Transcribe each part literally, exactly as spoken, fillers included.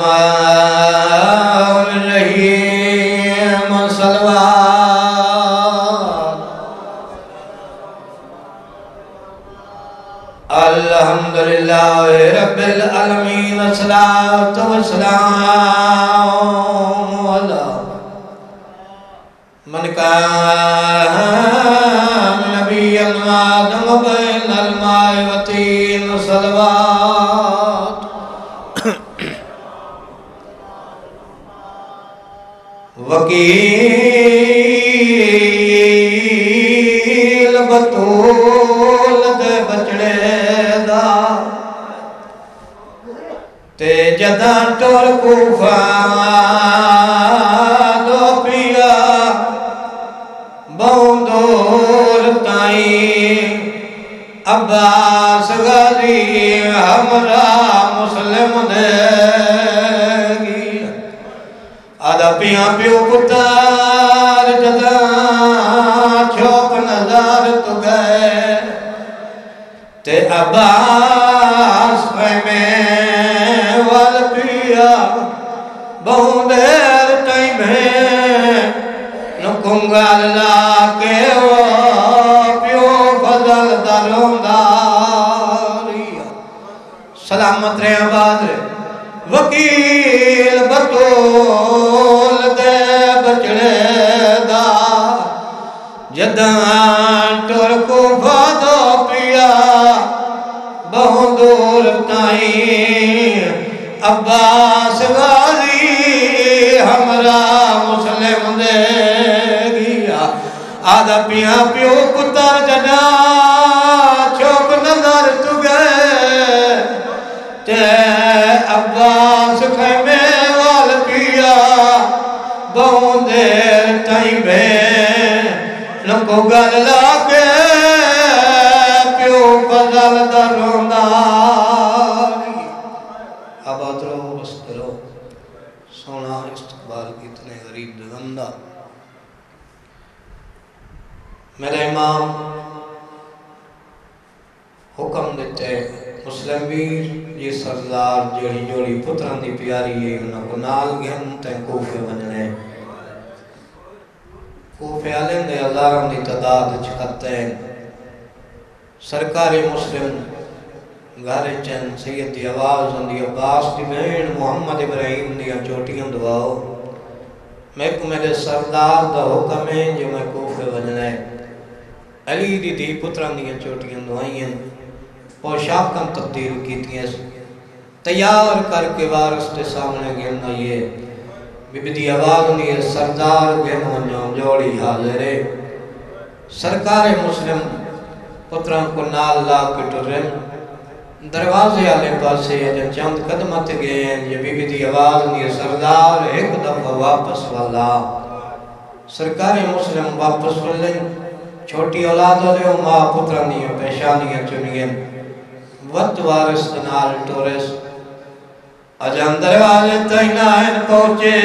الرحیم صلوات الحمدللہ رب العالمین الصلاة والسلام علی من کان نبی آدم بین الماء والطین صلوات وکیل بطول دے بچڑے دا تے جداں ٹور کوفہ دو پیا بہندور تائیں عباس غازی ہمراہ مسلم دے گی آدھا پیاں پیو پتار جداں چھوک نظر تو گئے تے عباس میں وال پیا بہن دیر تائیں میں نکونگا اللہ کے وہ پیو فضل داروں داری سلامت رہے آباد رہے وکیل بطول دے بچڑے دا جداں ٹور کوفہ دو پیا بہندور تائیں عباس غازی ہمراہ مسلم دے گیا آدھا پیاں پیو پتر جنا چھوک نظر تو گئے تے عباس خیمے وال پیا بہن دیر تائیں میں نکو گل لاکے پیو فضل دروں داری آباد رہو بست رہو سونا استقبال کتنے غریب دغندہ میرے امام حکم دیتے مسلم ویر یہ سردار جوڑی جوڑی پتران دی پیاری ہے انہوں کو نال گھن تین کوفے بننے کوفے علم دے ہزاروں دی تعداد چکتے ہیں سرکار مسلم گھر چند سید دی آواز دی عباس دی بہن محمد ابراہیم دی چوٹیاں دعاؤ میں کو میرے سردار دا حکم ہے جو میں کوفے بننے علی دی دی پتران دی چوٹیاں دعائیں پوشاکاں تبدیل کیتی ہیں تیار کر کے وارث کے سامنے گھننا یہ بی بی دی آواز نہیں سردار گھنو جوڑی حاضر ہے سرکار مسلم پتران کو نال لا کے ٹرن دروازے آلے پاسے جب چند قدمت گئے ہیں یہ بی بی دی آواز نہیں سردار ایک دفعہ واپس والا سرکار مسلم واپس والے چھوٹی اولاد ہو دے ماں پتران نہیں پیشانیاں چنگیں وقت وارث دنال ٹورس اجان دروازے تینائن پہنچے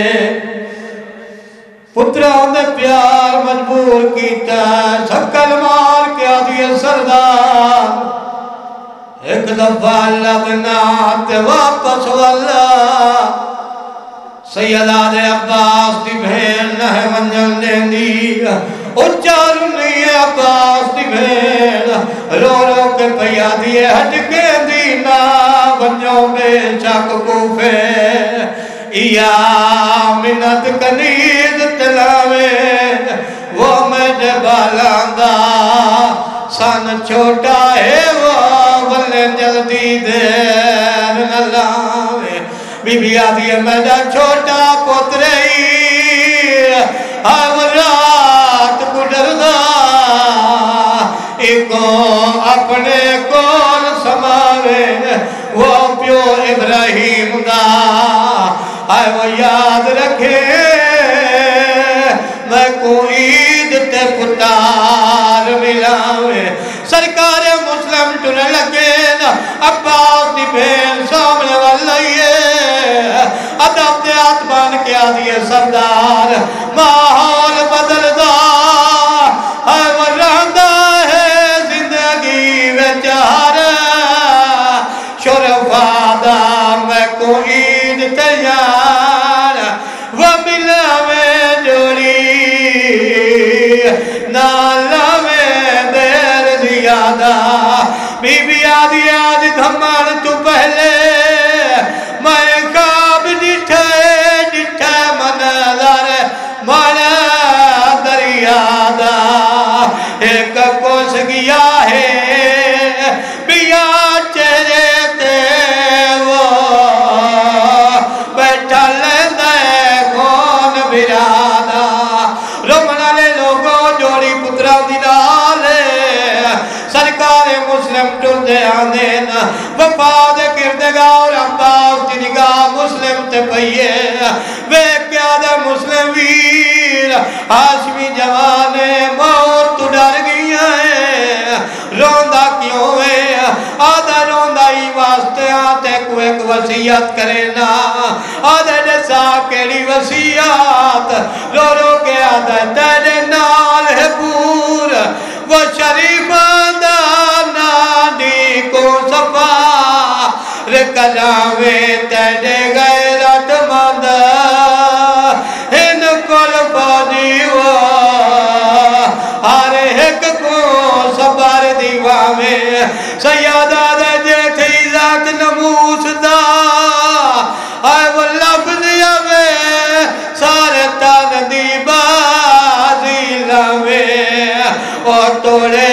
پتران دے پیار مجبور کیتا سکل مار کیا دیئے سردار ایک دفعہ اللہ بنات واپس واللہ سیدہ دے عباس دی بھین نہ منجل دیں دی اچھار نہیں ہے عباس دی بھین رو رو کے پیا دیئے ہٹ کے دینا بنجوں بے چاک کوفے یا منت کنید تلاوے وہ مجھے بالاندہ سان چھوٹا ہے وہ بلے جلدی دیر نہ لاوے بی بی آدھی ہے میڈا چھوٹا پترہی آورات گڑردہ ایکو اپنے کول سماوے وہ پیو ابراہیم دا آئے وہ یاد رکھے میں کو عید تے پتار ملاوے سرکار مسلم ٹنے لگے عباس دی بین سامنے والائیے ادب دے آتمان کیا دیئے سردار ماحول بدل دا ہے ورہندہ ہے زندگی وچار شرفا دا میں کو عید تیار تے پئیے وے کیا دے مسلم ویر ہاشمی جوانے موت تو ڈر گیا ہے روندہ کیوں ہے آدھا روندہ ہی واسطے آتے کو ایک وسیعت کرے نا آدھے جیسا کیڑی وسیعت رو رو کے آدھے تیرے نال ہے پور وہ شریف نانی کو صفا رکلاوے تیرے غیرت مند ان کل بادیوا ہر ایک کو صبر دیوا میں سیادہ دے جیٹھی ذات نموس دا آئے وہ لفظ میں سارے تان دی بازی لاوے اور توڑے